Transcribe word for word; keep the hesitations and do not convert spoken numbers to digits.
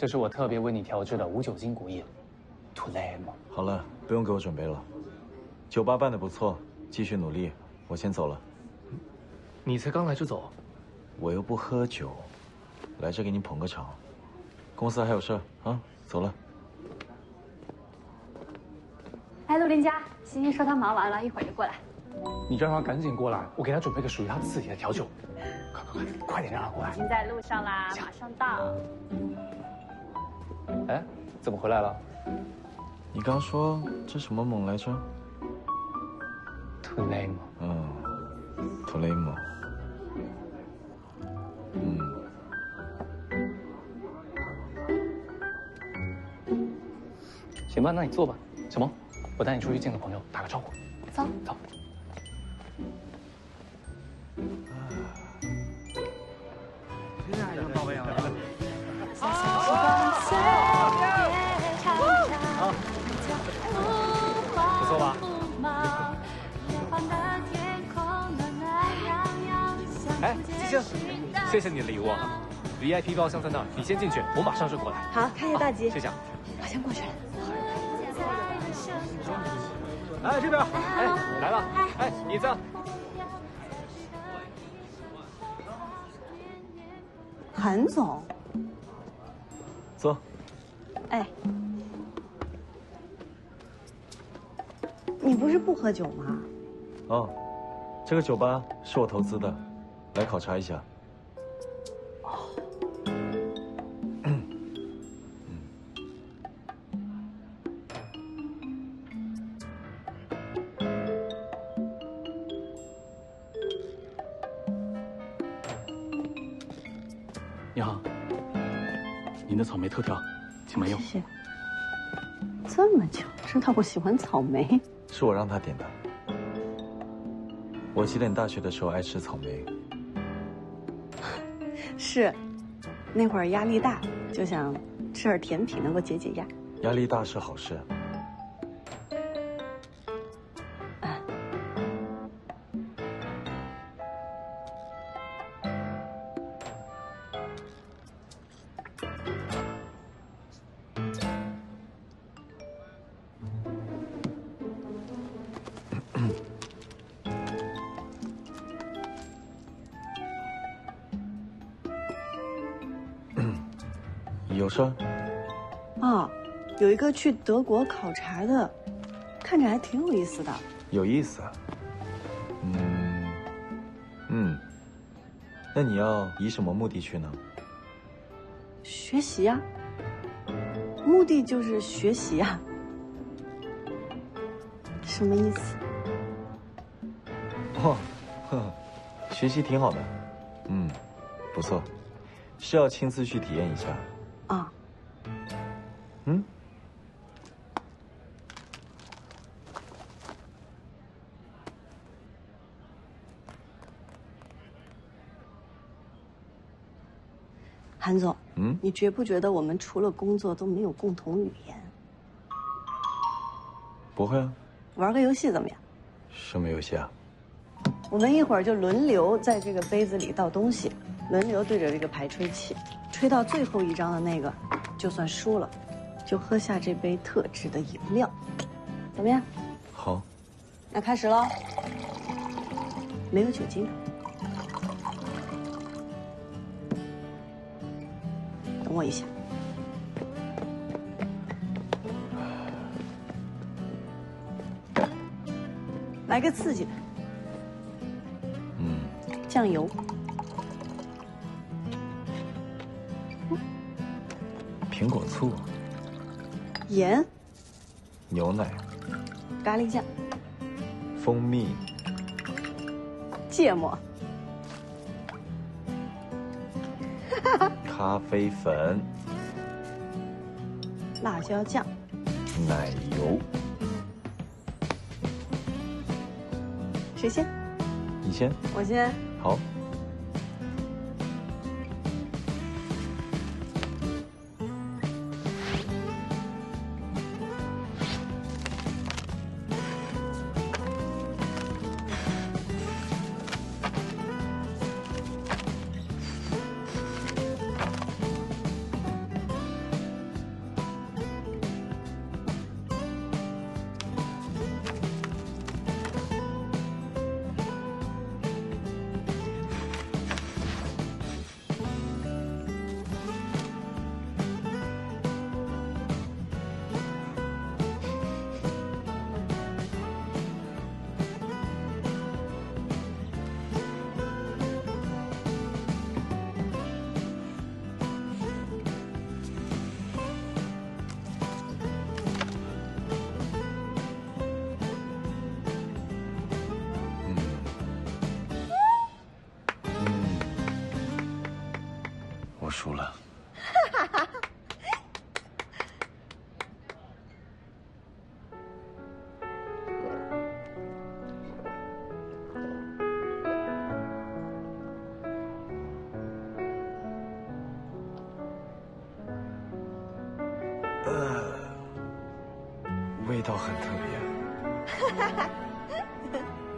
这是我特别为你调制的无酒精果饮，土雷嘛。 好了，不用给我准备了。酒吧办得不错，继续努力。我先走了。 你才刚来就走？ 我又不喝酒，来这给你捧个场。公司还有事啊，走了。 哎，陆林佳，欣欣说她忙完了，一会儿就过来。 你让他赶紧过来，我给他准备个属于他自己的调酒。快快快，快点让他过来！ 已经在路上啦，马上到。 哎，怎么回来了？ 你刚说这什么猛来着？ 土雷嘛。 嗯，土雷猛。嗯。 行吧，那你坐吧。小萌，我带你出去见个朋友，打个招呼。 走走。 现在已经到位了。 好， 不错吧？哎，星星，谢谢你的礼物啊 ！V I P 包厢在那儿，你先进去，我马上就过来。 好，看谢大吉。 谢谢。 我先过去了。 哎，这边，哎，来了，哎，椅子。 韩总， 坐。 哎，你不是不喝酒吗？ 哦，这个酒吧是我投资的，来考察一下。 你好，您的草莓特调，请慢用。 谢谢。这么久，知道我喜欢草莓。 是我让他点的。我记得你大学的时候爱吃草莓。 是，那会儿压力大，就想吃点甜品能够解解压。 压力大是好事。有事儿？ 啊，有一个去德国考察的，看着还挺有意思的。 有意思啊。嗯，嗯，那你要以什么目的去呢？ 学习呀、目的就是学习呀、什么意思？ 哦，呵呵，学习挺好的。嗯，不错，是要亲自去体验一下。 啊， 嗯， 韩总， 嗯， 你觉不觉得我们除了工作都没有共同语言？ 不会啊。 玩个游戏怎么样？ 什么游戏啊？ 我们一会儿就轮流在这个杯子里倒东西，轮流对着这个牌吹气，吹到最后一张的那个，就算输了，就喝下这杯特制的饮料，怎么样？ 好， 那开始喽。没有酒精的，等我一下。来个刺激的， 嗯， 酱油。 苹果醋、 盐、 牛奶、 咖喱酱、 蜂蜜、 芥末、 咖啡粉、 辣椒酱、 奶油。 谁先？ 你先。 我先。 好。 呃，味道很特别。